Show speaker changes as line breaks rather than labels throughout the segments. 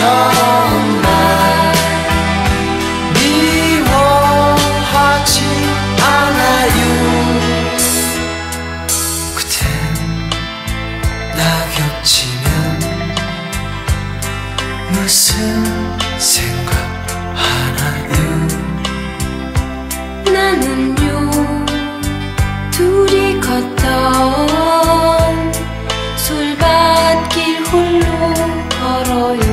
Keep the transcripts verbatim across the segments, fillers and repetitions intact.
정말 미워하지 않아요. 그댄 나 겹치면 무슨 생각하나요?
나는요 둘이 걷던 솔밭길 홀로 걸어요.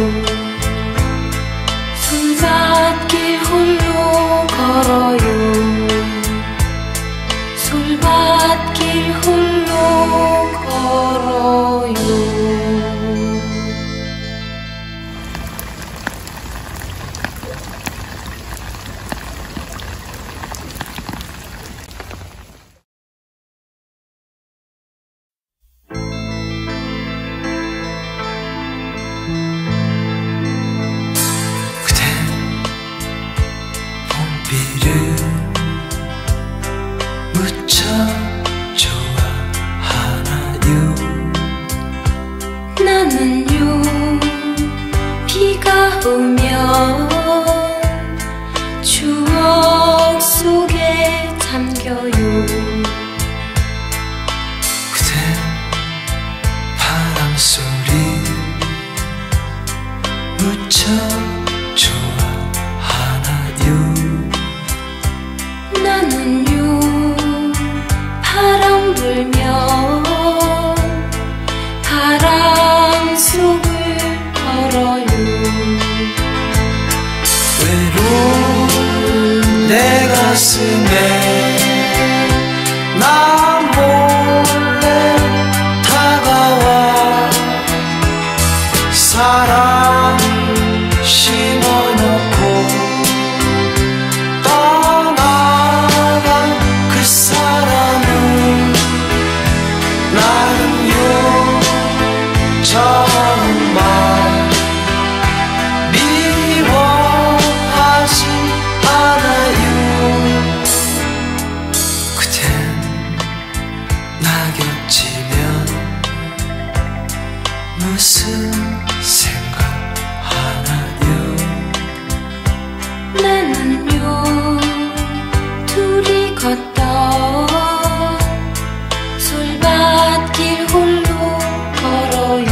솔밭길 홀로 걸어요. 솔밭길 홀로 걸어요.
봄비를 무척 좋아하나요?
나는요 비가 오면 추억 속에 잠겨요.
그댄 바람소리 무척 좋아하나요?
나는요 바람 불면 바람 속을 걸어요.
외로운 내 가슴에 나 몰래 다가와 사랑 심어놓고 떠나간 그 사람은 나는요 정말 미워하지 않아요. 그댄 나 겹치면 무슨 생각하나요?
나는요 둘이 걷던 솔밭길 홀로 걸어요.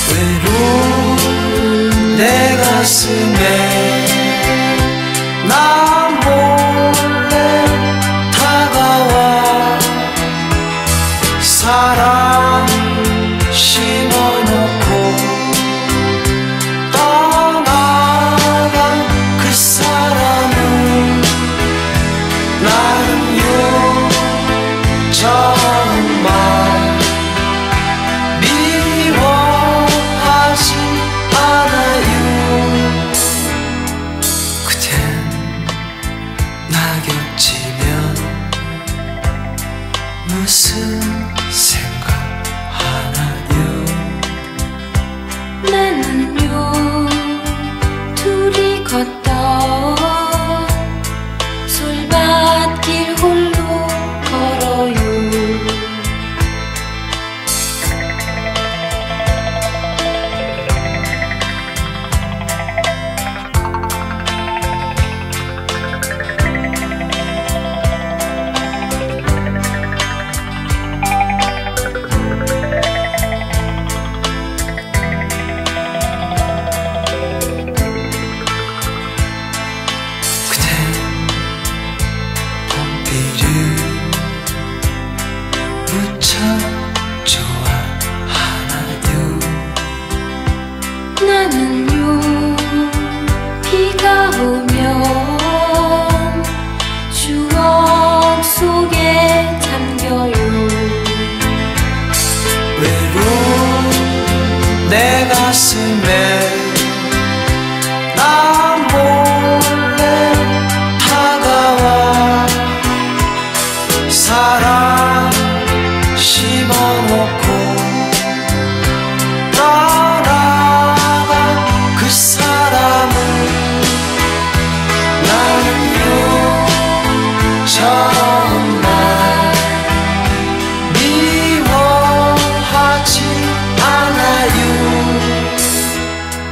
외로운 내 가슴에 나 몰래 다가와 사랑 심어놓고 떠나간 그 사람을 나는요 정말 미워하지 않아요. 그댄 나 겹치면 무슨 생각하나요?
나는요 둘이 걷던 솔밭길 홀로 걸어요.
무척 좋아하나요?
나는요 비가 오면 추억 속에 잠겨요.
외로운 내 가슴에 나 몰래 다가와 사랑 심어놓고 떠나간 그 사람을 나는요 정말 미워하지 않아요.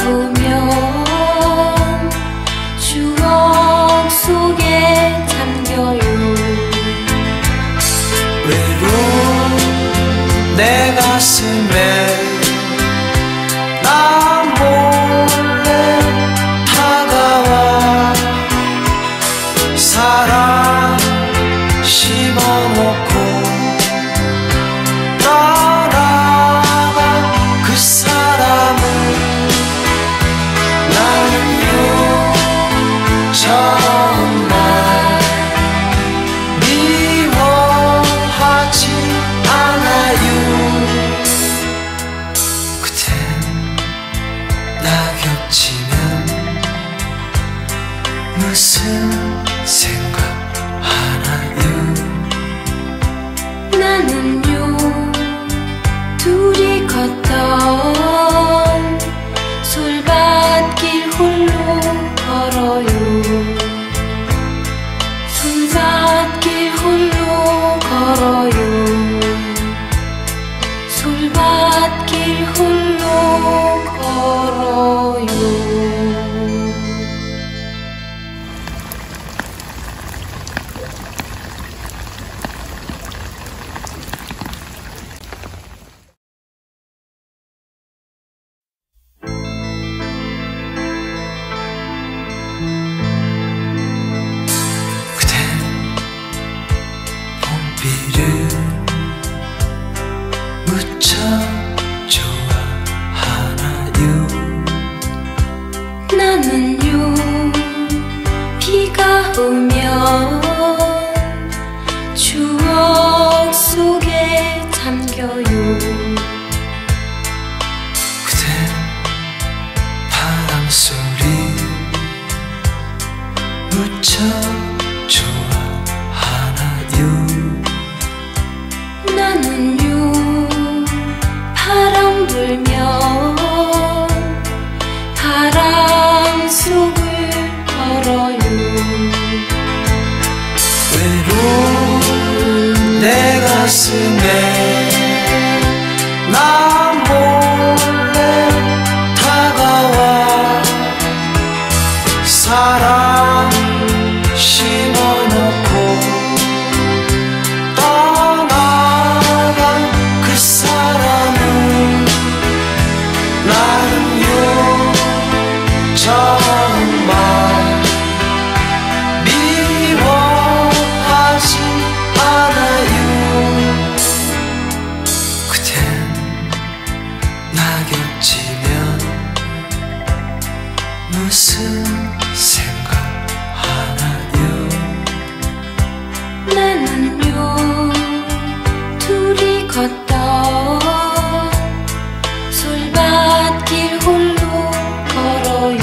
오면 추억 속에 잠겨요.
외로운 내 가슴에 나 몰래 다가와 사랑 심어놓고 떠나간 그 사람을 나는요 정말 미워하지 않아요. 그댄 나 겹치면 무슨 생각하나요?
나는요 둘이 걷던 솔밭길 홀로 걸어요. 솔밭길 홀로 걸어요. 솔밭길 홀로 걸어요.
그댄 봄비를 무척 좋아하나요?
나는요 비가 오면 추억 속에 잠겨요.
그댄 바람소리 무척 좋아하나요?
나는요 바람 불면 바람 속을 걸어요.
외로운 내 가슴에 나 몰래 다가와 사랑 심어놓고 떠나간 그 사람을 나는요 정말 미워하지 않아요. 그댄 나 겹치면 무슨 생각하나요?
나는요 둘이 걷던 솔밭길 홀로 걸어요.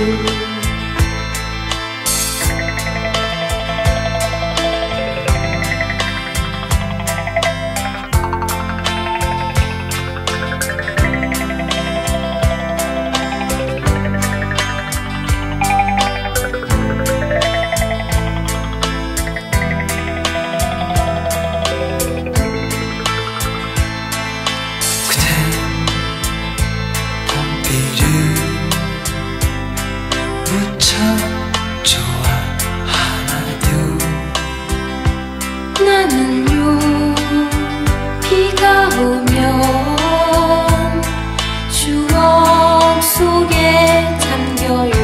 그댄 봄비를 무척 좋아하나요?
나는요 비가 오면 추억 속에 잠겨요.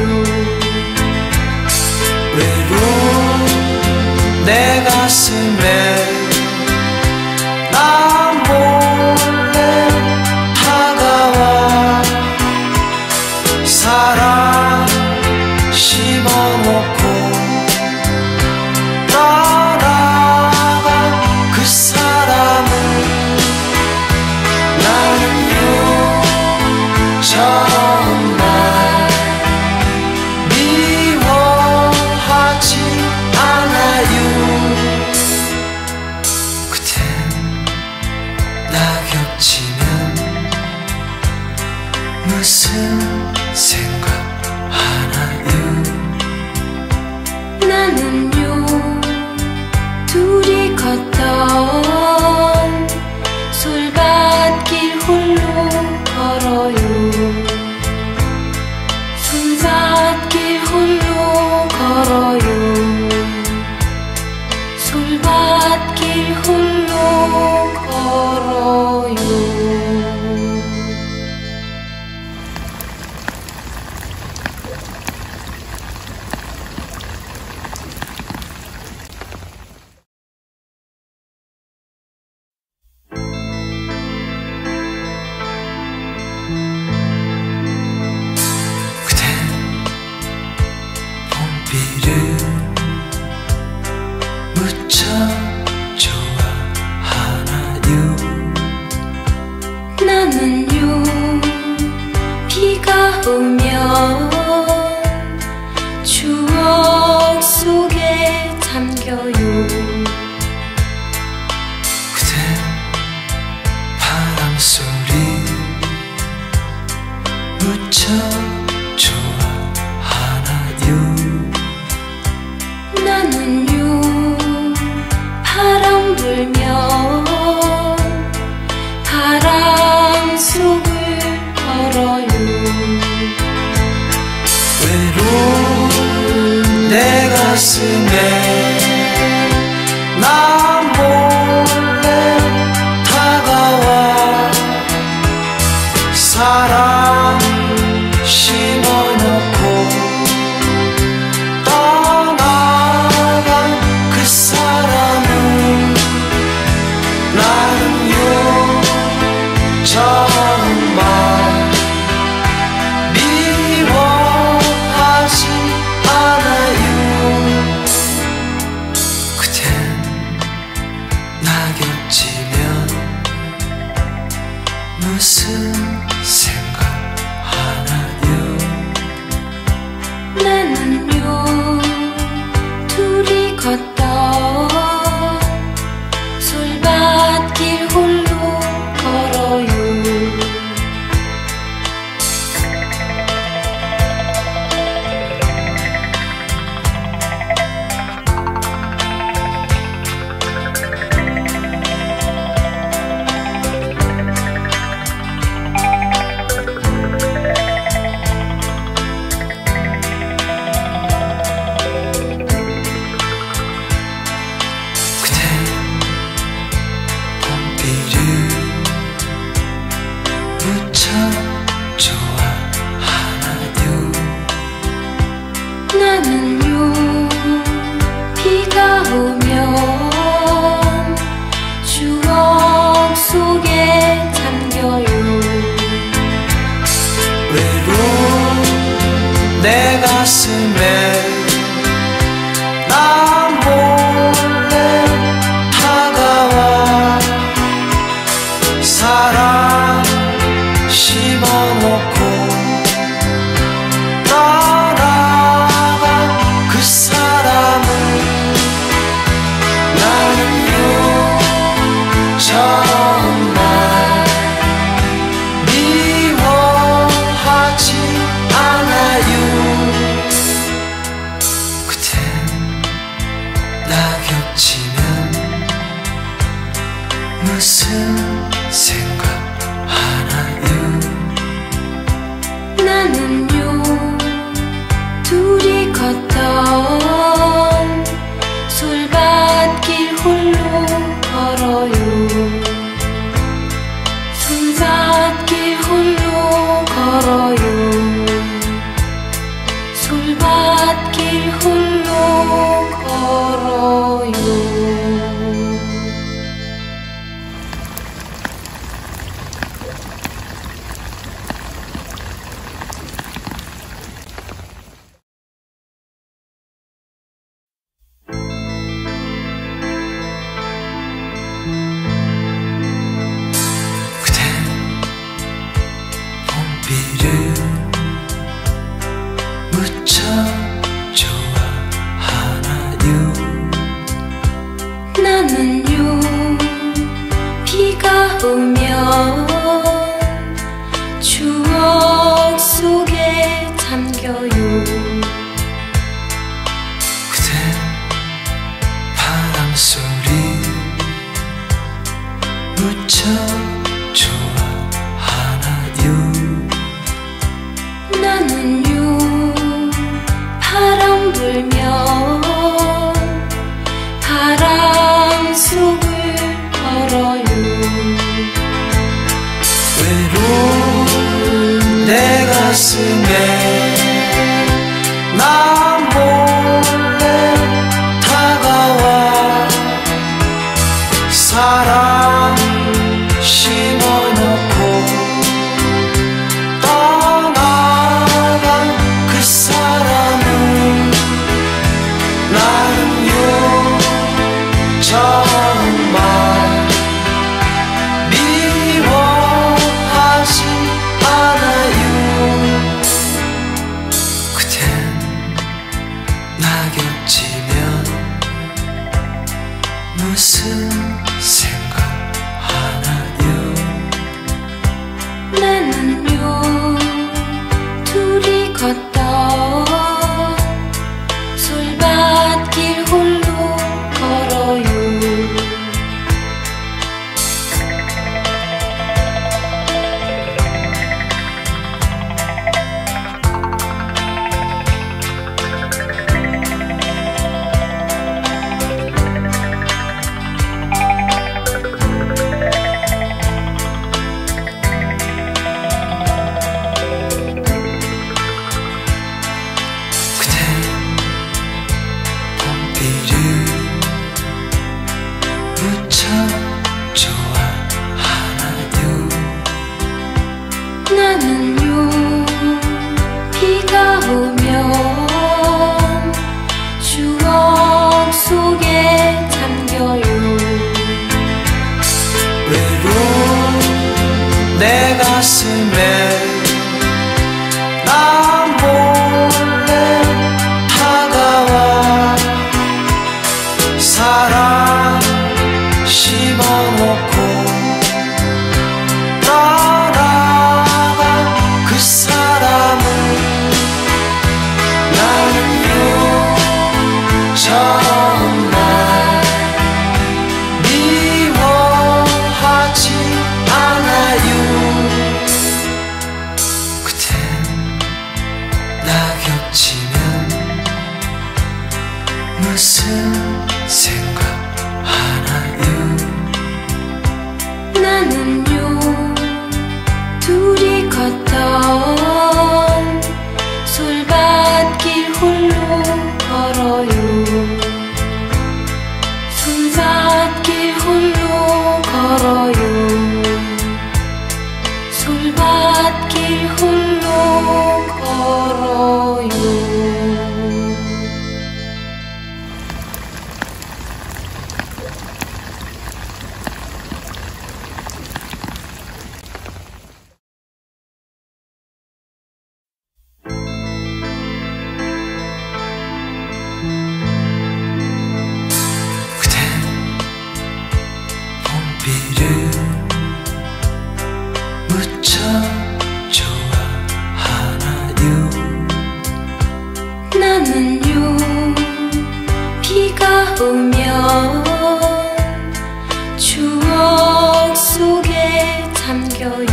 외로운 내 가슴에 나 몰래 다가와 사랑 심어놓고 떠나간 그 사람을 나는요 정말 미워하지 않아요. 그댄 나 겹치면 무슨 생각하나요? 내 가슴에 나 몰래 다가와 사랑 심어놓고 떠나간 그 사람은 나는요 정말 미워하지 않아요. 그댄 나 곁이면 무슨 생각하나요?
나는요 둘이 걷던 솔밭길 홀로 걸어요.
무척 좋아하나요?
나는요 비가 오면 추억 속에 잠겨요.
외로운 내 가슴에 나 몰래 다가와 사랑 심어놓고 떠나간 그 사람은 나는요 정말 미워하지 않아요. 그댄 나 겹치면 무슨 생각하나요?
나는요 둘이 걷던 솔밭길 홀로 걸어요. 솔밭길 홀로 걸어요. 솔밭길 홀로 걸어요.
그댄 봄비를 무척 좋아하나요?
나는요 비가 오면 추억 속에 잠겨요.
그댄 바람소리 무척 좋아하나요?
나는요 바람 불면 바람 속을 걸어요.
외로운 내 가슴에 나 몰래 다가와 사랑 심어놓고 떠나간 그 사람은 나는요 정말 미워하지 않아요. 그댄 나 겹치면 무슨 생각하나요?
나는요 둘이 걷던 솔밭길 홀로 걸어요. 오면 추억 속에 잠겨요.
외로운 내 가슴에 나 몰래 다가와 사랑 심어놓고 떠나간 그 사람을 나는요 정말 미워하지 않아요. 그댄 나 겹치면 무슨 생각하나요?
나는요 둘이 걷던 솔밭길 홀로 걸어요. 솔밭길 홀로 걸어요. 솔밭길 홀로 걸어요.
그댄 봄비를 무척 좋아하나요?
나는요 비가 오면 추억 속에 잠겨요.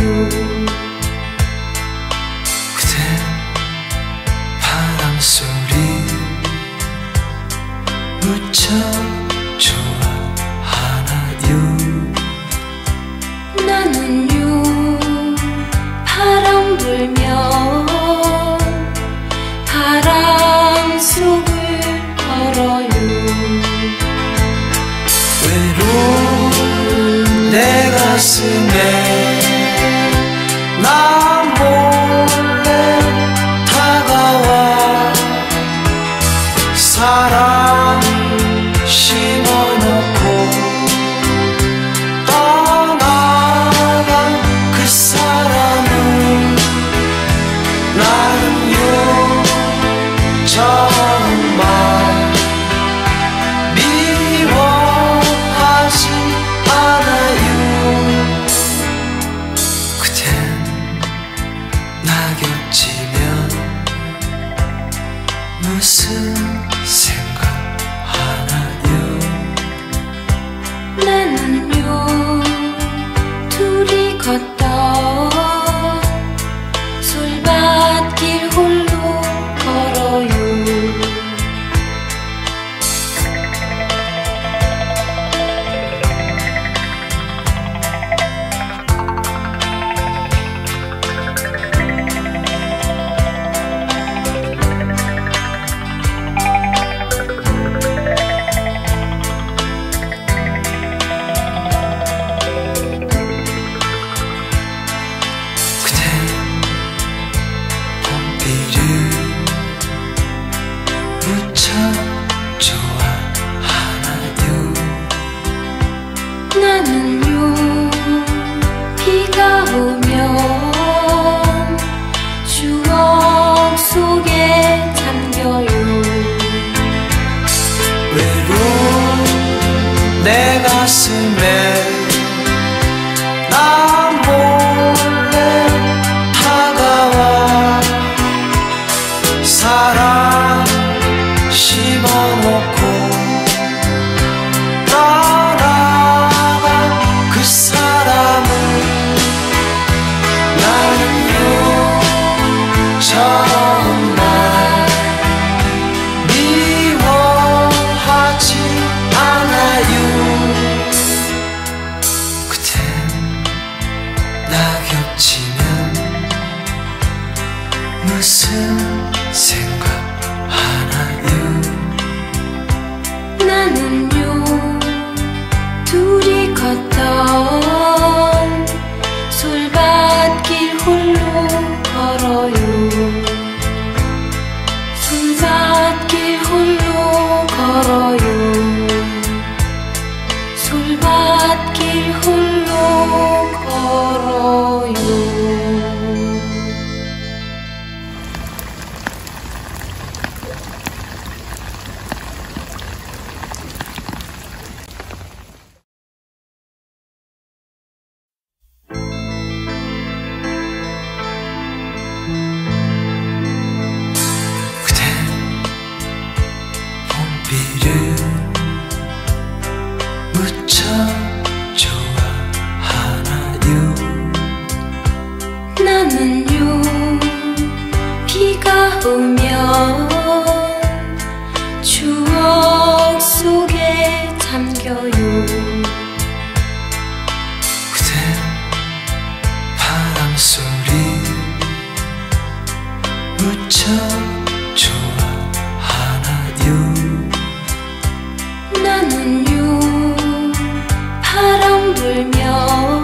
그댄 바람소리 무척 좋아하나요?
나는요 바람 불면 바람 속을 걸어요.
외로운 내 가슴에 나 몰래 다가와 사랑 심어놓고 떠나간 그 사람을 나는요 정말 미워하지 않아요. 그댄 나 겹치면 무슨 생각하나요?
나는요 둘이 걷던 솔밭길 홀로 걸어요.
그댄 봄비를 무척 좋아하나요?
나는요 비가 오면 추억 속에 잠겨요.
외로운 내 가슴에 나 몰래 다가와 사랑 심어놓고 떠나간 그 사람을 나는요 정말 미워하지 않아요. 그댄 나 겹치면 무슨 생각하나요?
나는요 둘이 걷던 솔밭길 홀로 걸어요. 오면 추억 속에 잠겨요.
그댄 바람소리 무척 좋아하나요?
나는요 바람 불면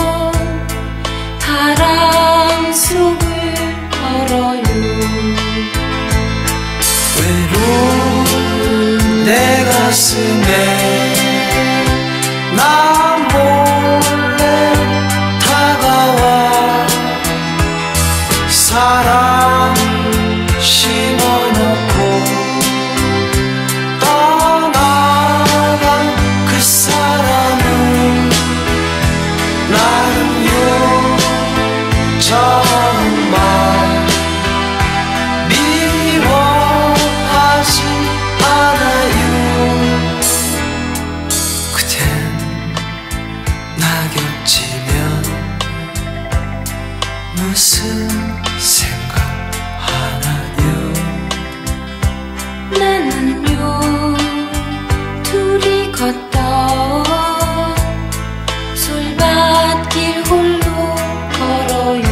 바람 속을 걸어요.
외로운 내 가슴에 나 몰래 다가와 사랑 심어놓고 떠나간 그 사람은 나는요 정말 미워하지 않아요. 그댄 낙엽 지면 무슨 생각하나요?
나는요 둘이 걷던 솔밭길 홀로 걸어요.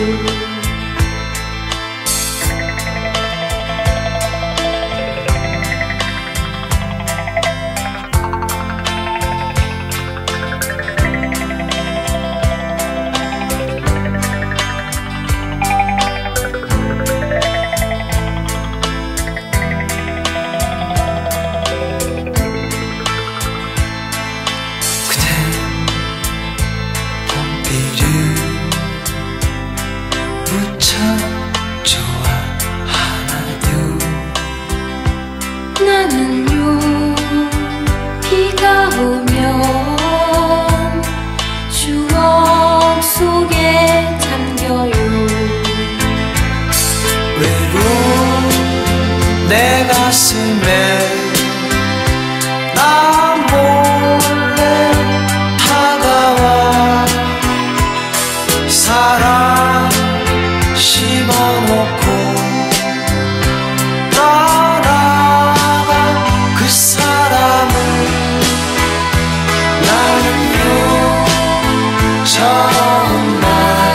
그댄 봄비를 무척 좋아하나요?
나는요 비가 오면 추억 속에 잠겨요.
외로운 내 가슴에 나 몰래 다가와 사랑 심어놓고 떠나간 그 사람은 나는요 정말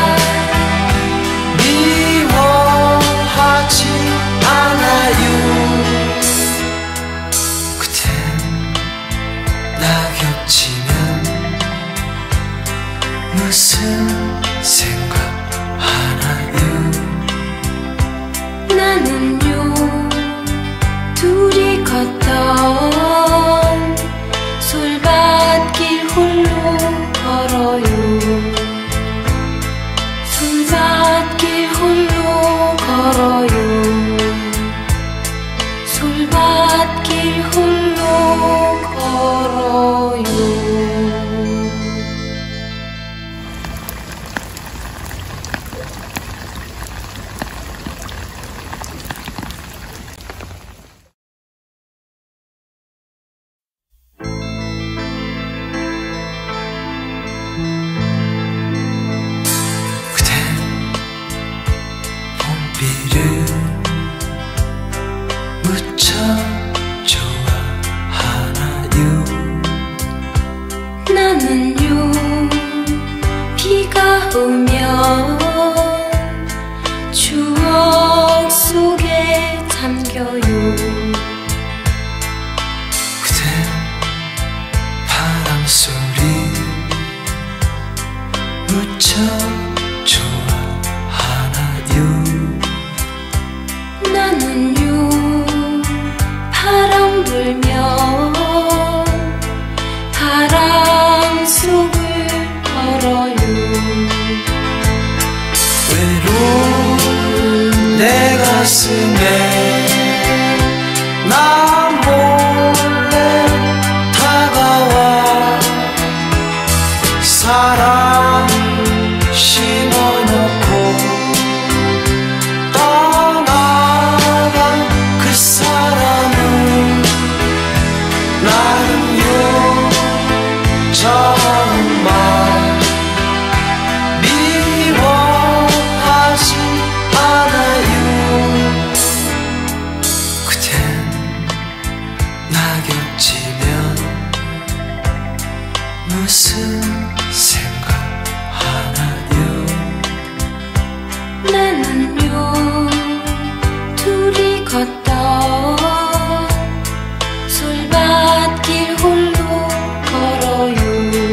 미워하지 않아요. 그댄 낙엽 지면 무슨 생각하나요?
나는요 둘이 걷던 솔밭길 홀로 걸어요. 솔밭길 홀로 걸어요. 솔밭길 홀로 걸어요.
그댄 봄비를 무척 좋아하나요?
나는요 비가 오면 추억 속에 잠겨요.
그댄 바람소리 무척 좋아하나요?
나는요 바람 불면 바람 속을 걸어요.
외로운 내 가슴에 나 몰래 다가와 사랑 심어놓고 떠나간 그 사람은 나는요 정말 미워하지 않아요.
걷던 솔밭길 홀로 걸어요.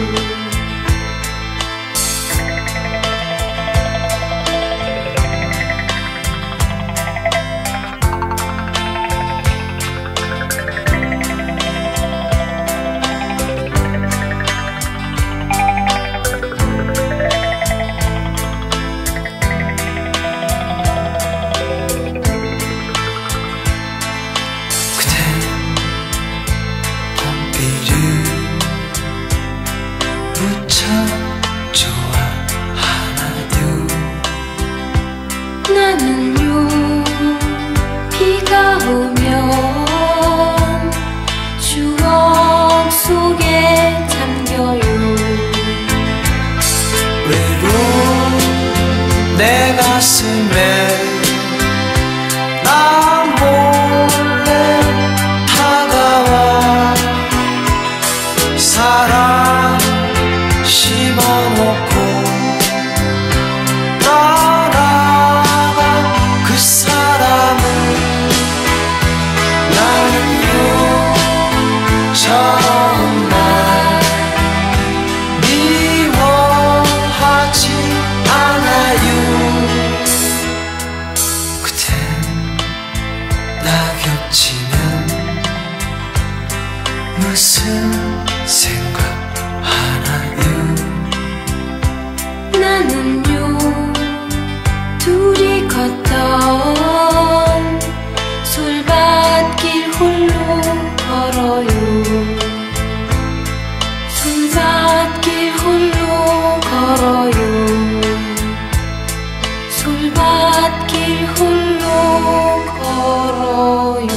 나는요 비가 오면 추억 속에 잠겨요.
외로운 내 가슴에 나 몰래 다가와 사랑 심어놓고 정말 미워하지 않아요. 그댄 나 겹치면 무슨 생각하나요?
나는요 둘이 걷던 솔밭길 홀로 걸어요. 솔밭길 홀로 걸어요. 솔밭길 홀로 걸어요.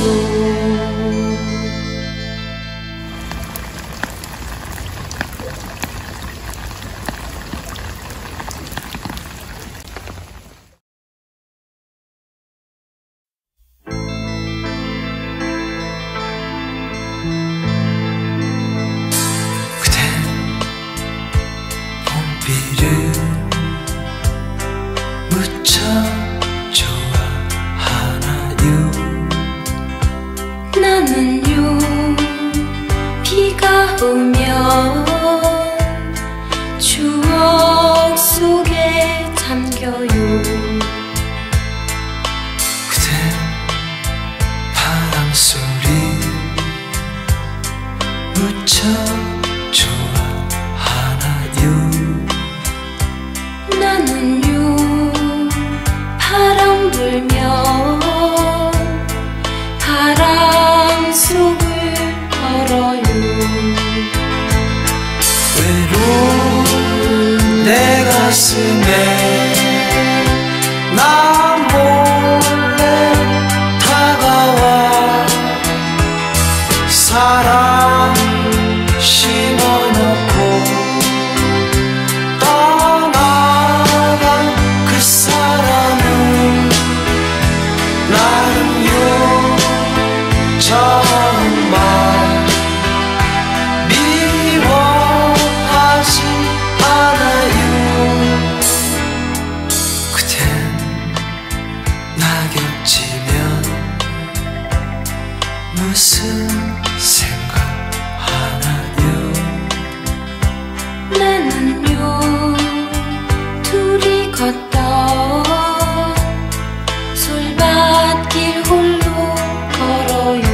봄비를 무척 좋아하나요?
나는요 비가 오면 추억 속에 잠겨요.
그댄 바람소리 무척 좋아하나요?
나는요 바람 불면 바람 속을 걸어요.
외로운 내 가슴에 나 몰래 다가와 사랑 심어놓고 떠나간 그 사람은 나는요 정말 미워하지 않아요. 그댄 나 겹치면 무슨 생각하나요?
나는요 둘이 걷던 솔밭길 홀로 걸어요.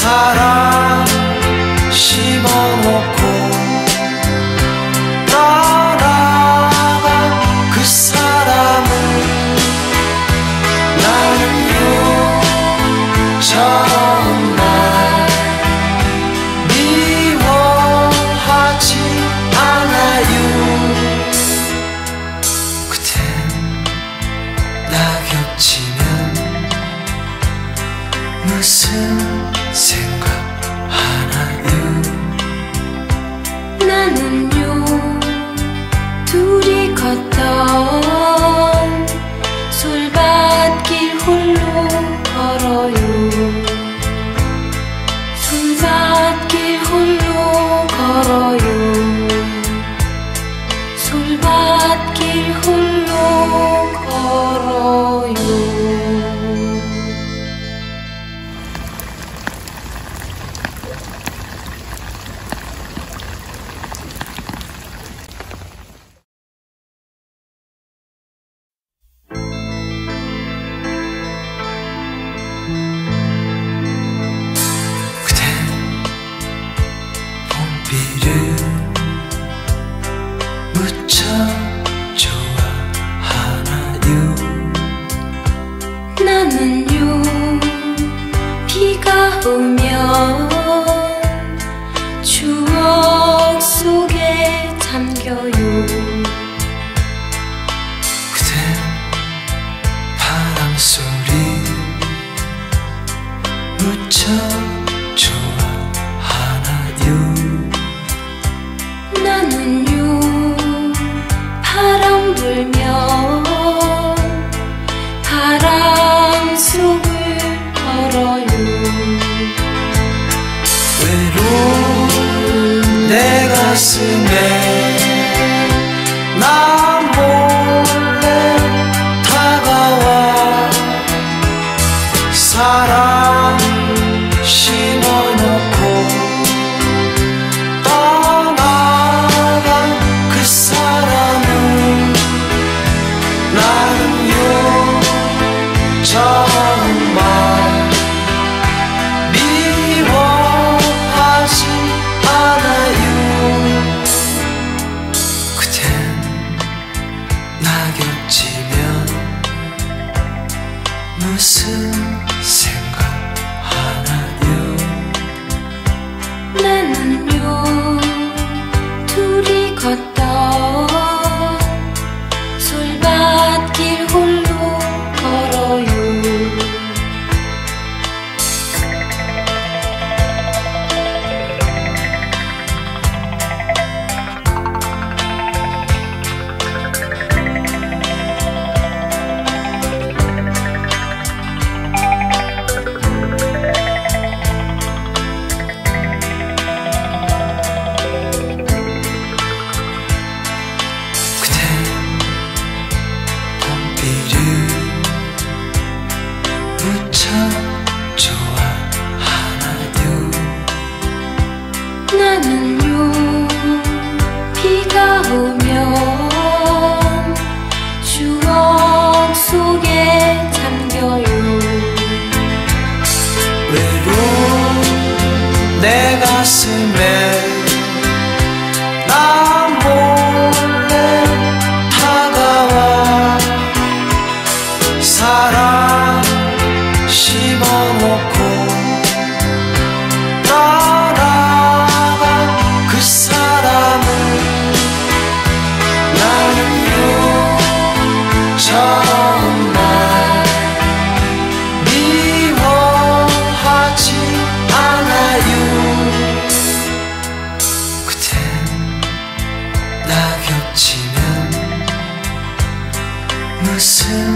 사랑 심어놓고 떠나간 그 사람을 나는요 정말 미워하지 않아요. 그댄 나 겹치면 무슨 생각하나요?
나는요 둘이 걷던 솔밭길 홀로 걸어요. 솔밭길 홀로 걸어요. 솔밭길 홀로 걸어요.
무척 좋아하나요?
나는요 비가 오면 추억 속에 잠겨요.
그댄 바람소리 무척 좋아하나요?
나는요 바람 불면 바람 속을 걸어요.
외로운 내 가슴에 나 몰래 다가와 사랑 심어놓고 떠나간 그 사람을 나는요 정말 미워하지 않아요. 그댄 나 겹치면 무슨 생각하나요?
나는요 둘이 걷던 솔밭길 홀로 걸어요.
무척 좋아하나요?
나는요 비가 오면 추억 속에 잠겨요.
외로운 내 가슴에 나 몰래 다가와 사랑 심어놓고 떠나간 그 사람을 나는요 정말 미워하지 않아요. 그댄 나 겹치면 무슨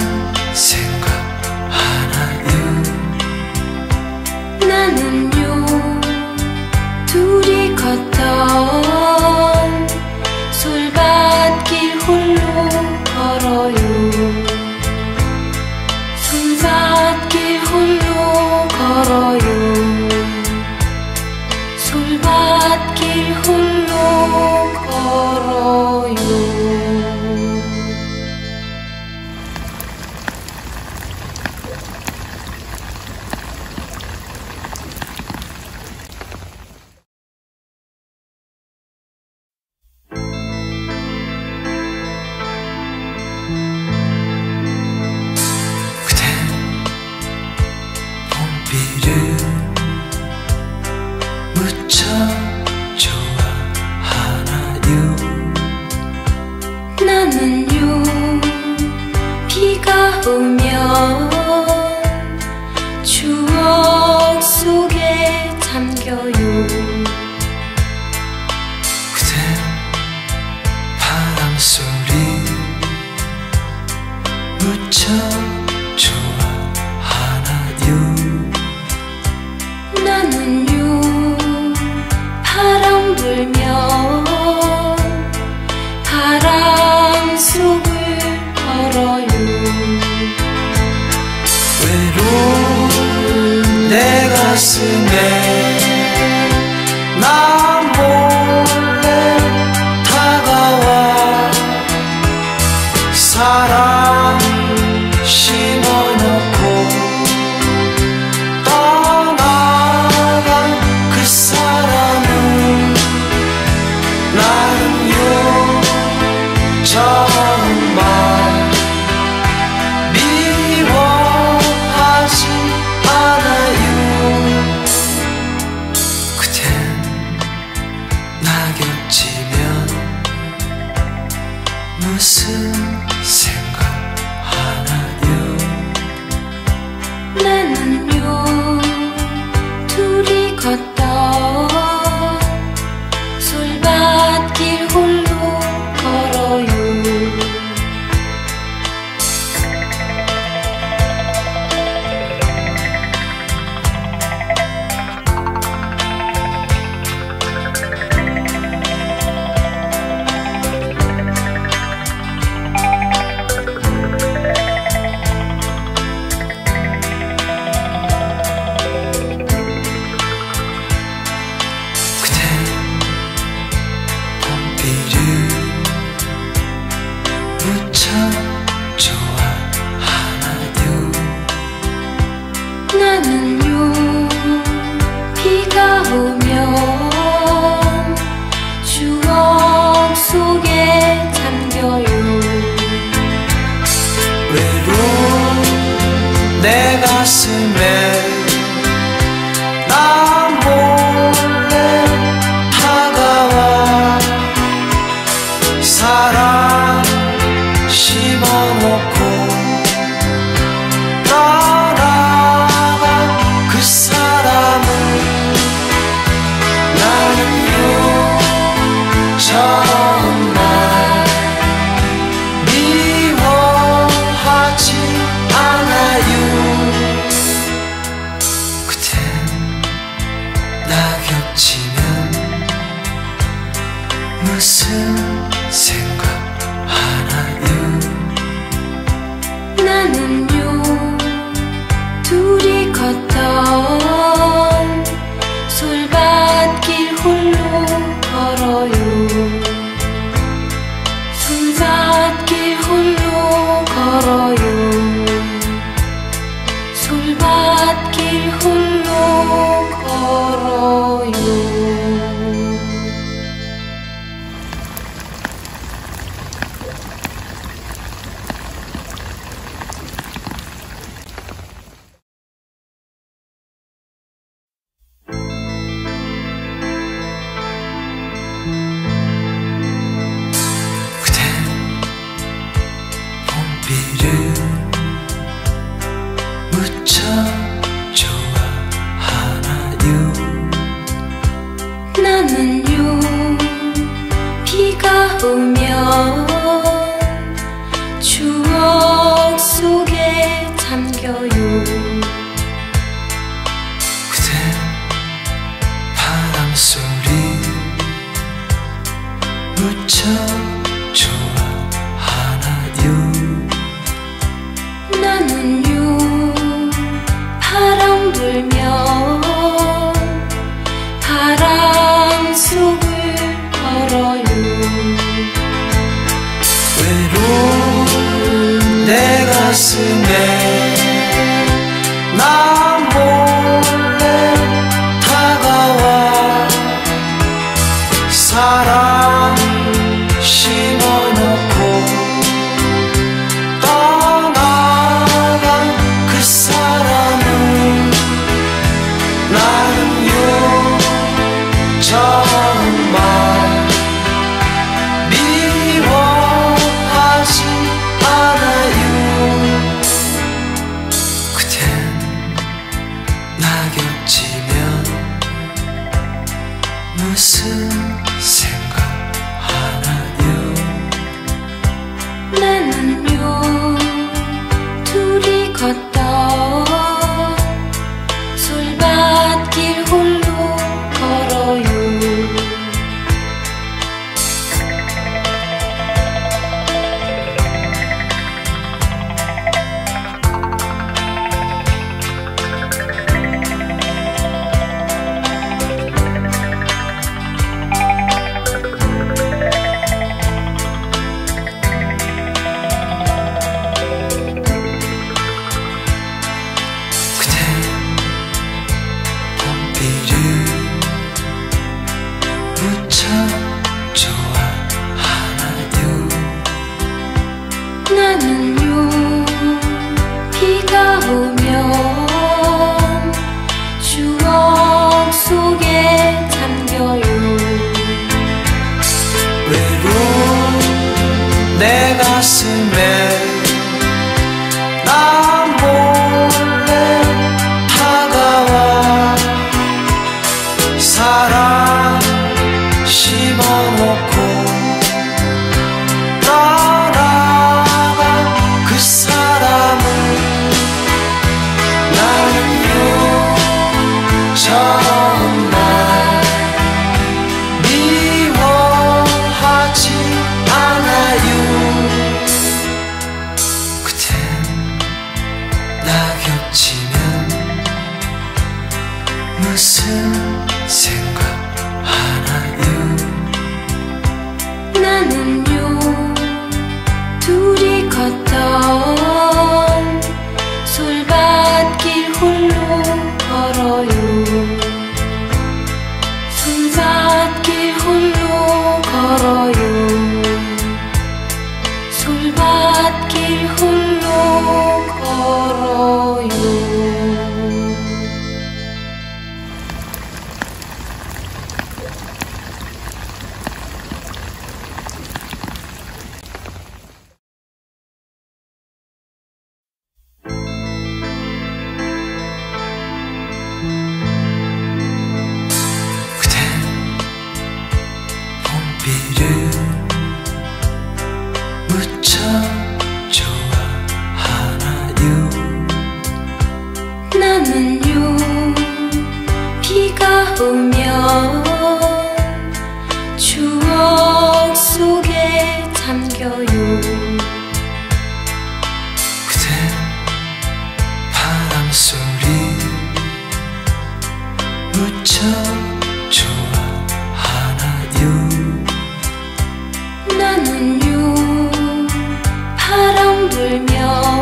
생각하나요?
나는요 둘이 걷던 솔밭길 홀로 걸어요. 솔밭길 홀로 걸어요. 솔밭길 홀로 걸어요. 나는요 바람 불면 바람 속을 걸어요.
외로운 내 가슴에 나 몰래 다가와 사랑 심어놓고 떠나간 그 사람은 나는요 정말 미워하지 않아요. 그댄 나 겹치면 무슨 생각하나요?
나는요 둘이 걷던 솔밭길 홀로 걸어요.
무척 좋아하나요?
나는요 비가 오면 추억 속에 잠겨요.
외로운 내 가슴에 나 몰래 다가와 사랑 심어놓고 떠나간 그 사람은 나는요 정말 미워하지 않아요. 그댄 나 겹치면 무슨 생각하나요?
나는요 둘이 걷던 솔밭길 홀로 걸어요. 솔밭길 홀로 걸어요. 솔밭길 홀로 걸어요.
그댄 봄비를 무척 좋아하나요?
나는요 비가 오면 추억 속에 잠겨요.
그댄 바람소리 무척 좋아하나요?
나는요 바람 불면 바람 속을 걸어요.
외로운 내 가슴에 나 몰래 다가와 사랑 심어놓고 떠나간 그 사람은 나는요 정말 미워하지 않아요. 그댄 나 겹치면 무슨 생각하나요?
나는요 둘이 걷던 솔밭길
무슨 생각하나요?
나는요 둘이 걷던 솔밭길 홀로 걸어요. 솔밭길 홀로 걸어요. 솔밭길 홀로 걸어요.
그댄 봄비를 무척 좋아하나요?
나는요 비가 오면 추억 속에 잠겨요.
그댄 바람소리 무척 좋아하나요?
나는요 바람 불면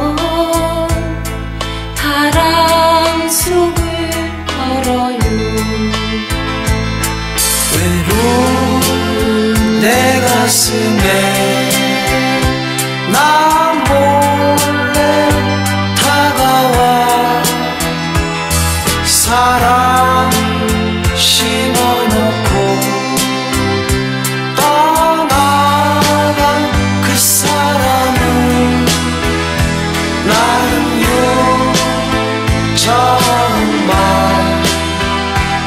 바람 속을 걸어요.
외로운 내 가슴에 나 몰래 다가와 사랑 심어놓고 떠나간 그 사람은 나는요 정말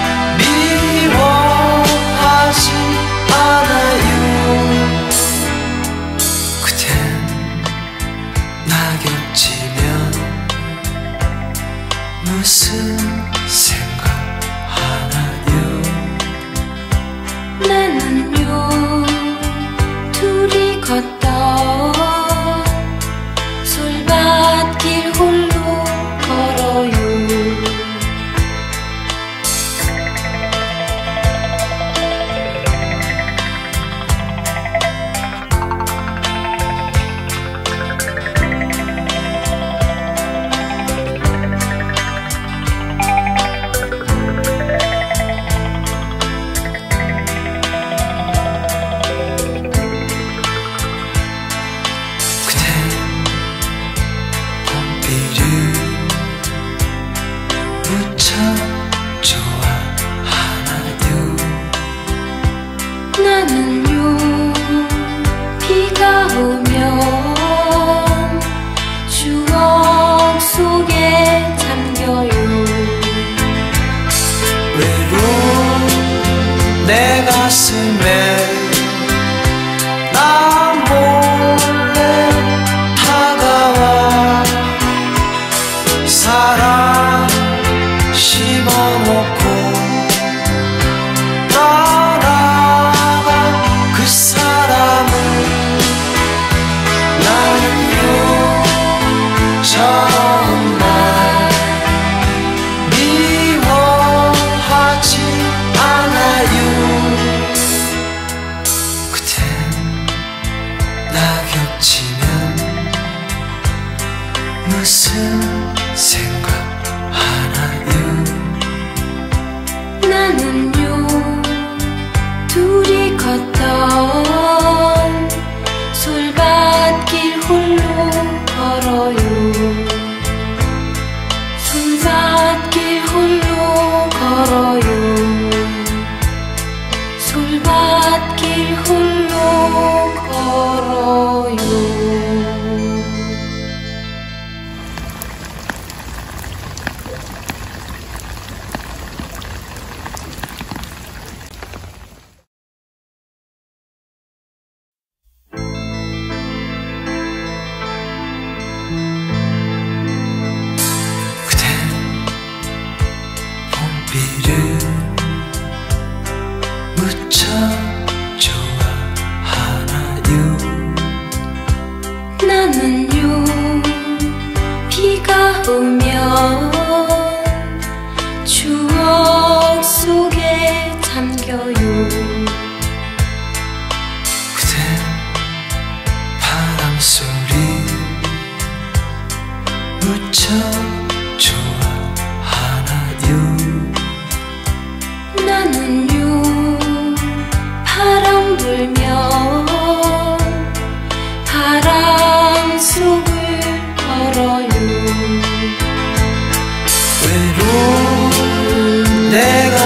미워하지 않아요.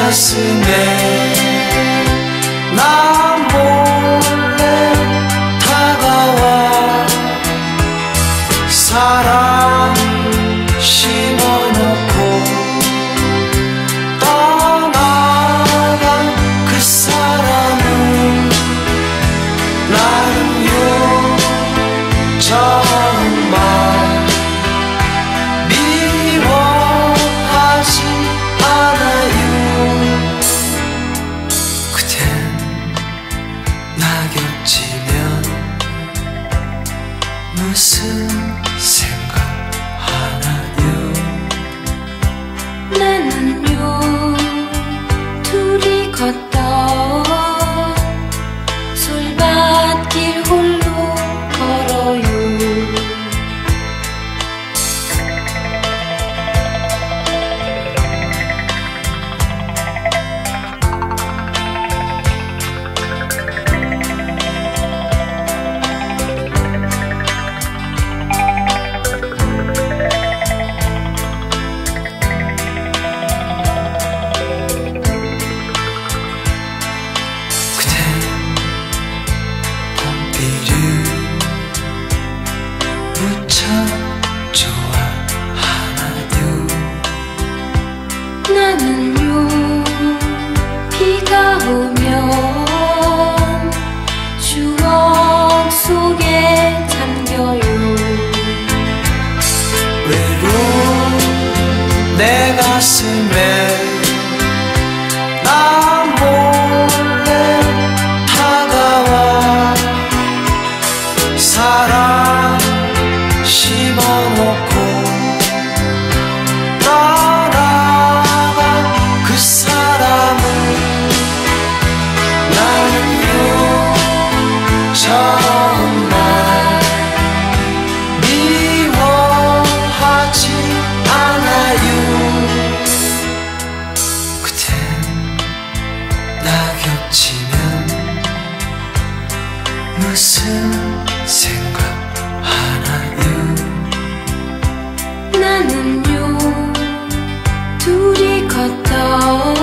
가슴에 나 몰래 다가와 사랑 심어놓고 떠나간 그 사람을 나는요 정말 미워하지 않아요. 그댄 나 겹치면 무슨 생각하나요?
나는요 둘이 걷던 솔밭길 홀로 걸어요.
무척 좋아하나요?
나는요 비가 오면 추억 속에 잠겨요.
외로운 내 가슴에 나 몰래 다가와 사랑 심어놓고 떠나간 그 사람을 나는요 정말 미워하지 않아요. 그댄 나 겹치면 무슨 생각하나요?
나는요 둘이 걷던